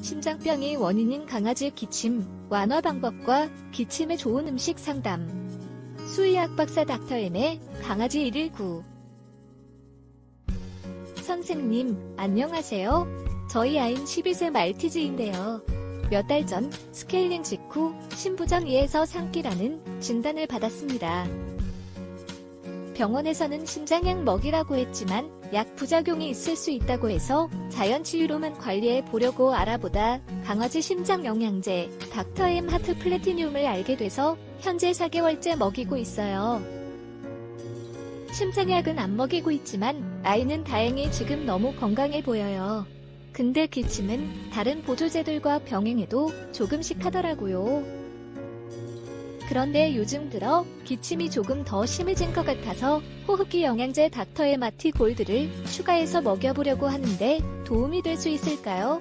심장병의 원인인 강아지 기침, 완화 방법과 기침에 좋은 음식 상담. 수의학 박사 닥터 M의 강아지 119. 선생님, 안녕하세요. 저희 아이는 12세 말티즈인데요. 몇 달 전 스케일링 직후 심부전이에서 상기라는 진단을 받았습니다. 병원에서는 심장약 먹이라고 했지만 약 부작용이 있을 수 있다고 해서 자연치유로만 관리해 보려고 알아보다 강아지 심장영양제 닥터 M 하트 플래티늄을 알게 돼서 현재 4개월째 먹이고 있어요. 심장약은 안 먹이고 있지만 아이는 다행히 지금 너무 건강해 보여요. 근데 기침은 다른 보조제들과 병행해도 조금씩 하더라고요. 그런데 요즘 들어 기침이 조금 더 심해진 것 같아서 호흡기 영양제 닥터 M 아티 골드를 추가해서 먹여보려고 하는데 도움이 될 수 있을까요?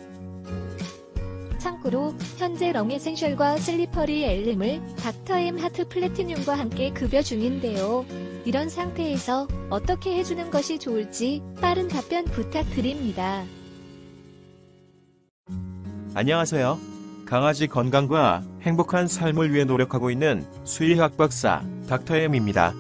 참고로 현재 렁 에센셜과 슬리퍼리 엘름을 닥터 M 하트 플래티늄과 함께 급여 중인데요. 이런 상태에서 어떻게 해주는 것이 좋을지 빠른 답변 부탁드립니다. 안녕하세요. 강아지 건강과 행복한 삶을 위해 노력하고 있는 수의학 박사 닥터 M입니다.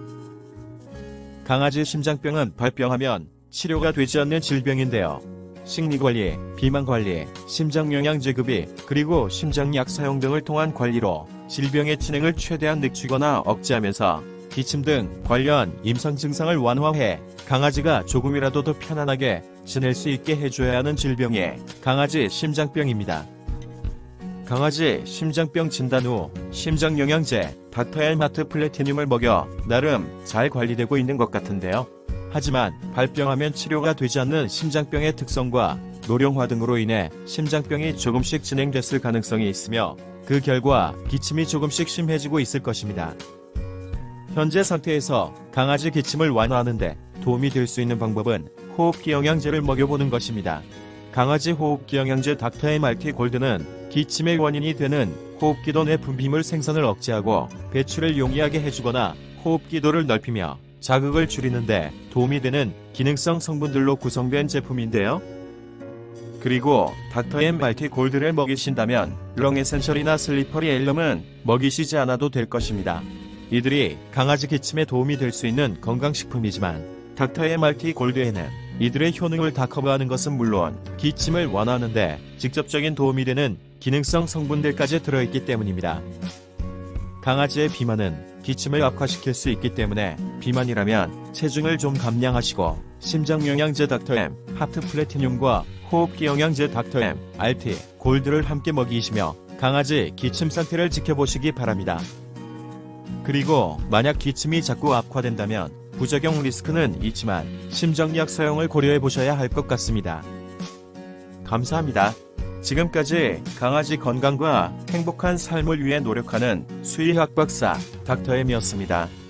강아지 심장병은 발병하면 치료가 되지 않는 질병인데요. 식리관리, 비만관리, 심장영양제 급이, 그리고 심장약 사용 등을 통한 관리로 질병의 진행을 최대한 늦추거나 억제하면서 기침 등 관련 임상 증상을 완화해 강아지가 조금이라도 더 편안하게 지낼 수 있게 해줘야 하는 질병이 강아지 심장병입니다. 강아지 심장병 진단 후 심장영양제 닥터 M 하트 플래티늄을 먹여 나름 잘 관리되고 있는 것 같은데요. 하지만 발병하면 치료가 되지 않는 심장병의 특성과 노령화 등으로 인해 심장병이 조금씩 진행됐을 가능성이 있으며 그 결과 기침이 조금씩 심해지고 있을 것입니다. 현재 상태에서 강아지 기침을 완화하는 데 도움이 될 수 있는 방법은 호흡기 영양제를 먹여보는 것입니다. 강아지 호흡기 영양제 닥터 M RT 골드는 기침의 원인이 되는 호흡기도 내 분비물 생산을 억제하고 배출을 용이하게 해주거나 호흡기도를 넓히며 자극을 줄이는 데 도움이 되는 기능성 성분들로 구성된 제품인데요. 그리고 닥터 M RT 골드를 먹이신다면 렁 에센셜이나 슬리퍼리 엘럼은 먹이시지 않아도 될 것입니다. 이들이 강아지 기침에 도움이 될 수 있는 건강식품이지만 닥터 M RT 골드에는 이들의 효능을 다 커버하는 것은 물론 기침을 완화하는 데 직접적인 도움이 되는 기능성 성분들까지 들어있기 때문입니다. 강아지의 비만은 기침을 악화시킬 수 있기 때문에 비만이라면 체중을 좀 감량하시고 심장영양제 닥터 M 하트 플래티늄과 호흡기 영양제 닥터 M RT 골드를 함께 먹이시며 강아지 기침 상태를 지켜보시기 바랍니다. 그리고 만약 기침이 자꾸 악화된다면 부작용 리스크는 있지만 심장약 사용을 고려해 보셔야 할 것 같습니다. 감사합니다. 지금까지 강아지 건강과 행복한 삶을 위해 노력하는 수의학 박사 닥터 M이었습니다.